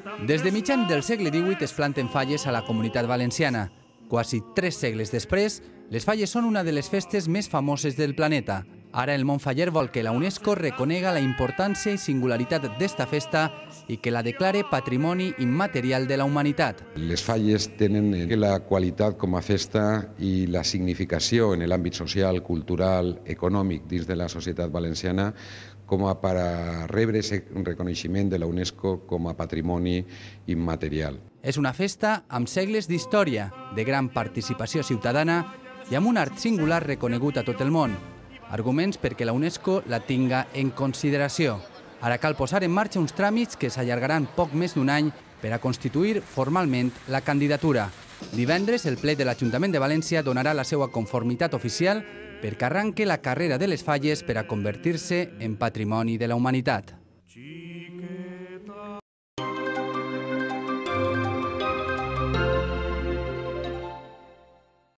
Des de mitjan del segle XVIII es planten falles a la Comunitat Valenciana. Quasi 3 segles després, les falles són una de les festes més famoses del planeta. Ara el món faller vol que la UNESCO reconega la importància i singularitat d'esta festa i que la declare patrimoni immaterial de la humanitat. Les falles tenen la qualitat com a festa i la significació en l'àmbit social, cultural, econòmic dins de la societat valenciana com a per a rebre aquest reconeixement de la UNESCO com a patrimoni immaterial. És una festa amb segles d'història, de gran participació ciutadana i amb un art singular reconegut a tot el món. Arguments perquè la UNESCO la tinga en consideració. Ara cal posar en marxa uns tràmits que s'allargaran poc més d'un any per a constituir formalment la candidatura. Divendres, el ple de l'Ajuntament de València donarà la seva conformitat oficial perquè arranque la carrera de les falles per a convertir-se en patrimoni de la humanitat.